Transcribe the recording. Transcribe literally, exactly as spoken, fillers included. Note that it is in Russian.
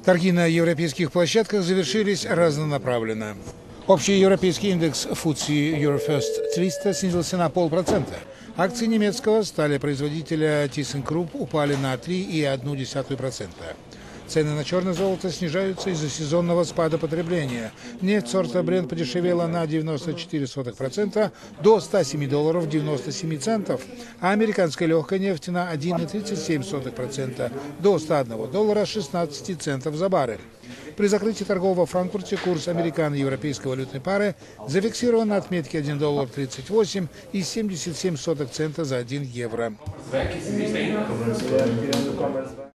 Торги на европейских площадках завершились разнонаправленно. Общий европейский индекс эф ти эс и Eurofirst триста снизился на полпроцента. Акции немецкого сталепроизводителя ThyssenKrupp упали на три и одну десятую процента. Цены на черное золото снижаются из-за сезонного спада потребления. Нефть сорта Brent подешевела на девяносто четыре сотых процента до ста семи долларов девяноста семи центов, а американская легкая нефть на один и тридцать семь сотых процента до ста одного доллара шестнадцати центов за баррель. При закрытии торгов во Франкфурте курс американо-европейской валютной пары зафиксирован на отметке один доллар тридцать восемь и семьдесят семь сотых цента за один евро.